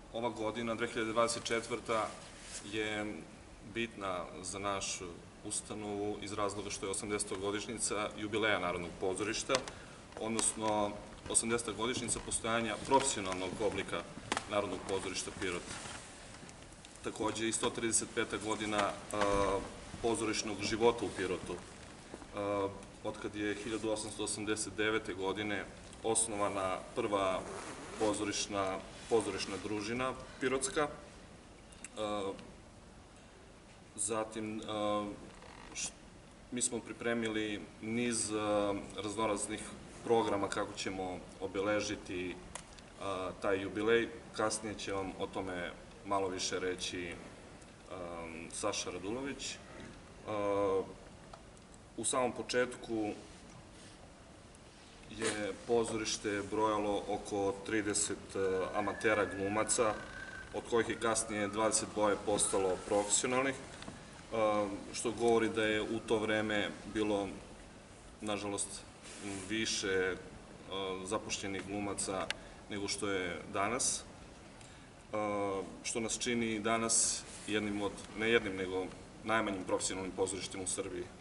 ova godina, 2024. je bitna za našu ustanovu iz razloga što je 80. godišnjica jubileja Narodnog pozorišta, odnosno 80. godišnjica postojanja profesionalnog oblika Narodnog pozorišta Pirot. Takođe i 135. godina pozorišnog života u Pirotu. Otkad je 1889. godine osnovana prva pozorišna družina pirotska. Zatim, mi smo pripremili niz raznoraznih programa kako ćemo obeležiti taj jubilej. Kasnije će vam o tome malo više reći Saša Radulović. U samom početku je pozorište brojalo oko 30 amatera glumaca, od kojih je kasnije 22 postalo profesionalnih, što govori da je u to vreme bilo, nažalost, više zapošljenih glumaca nego što je danas, što nas čini danas jednim od, ne jednim, nego najmanjim profesionalnim pozorištem u Srbiji.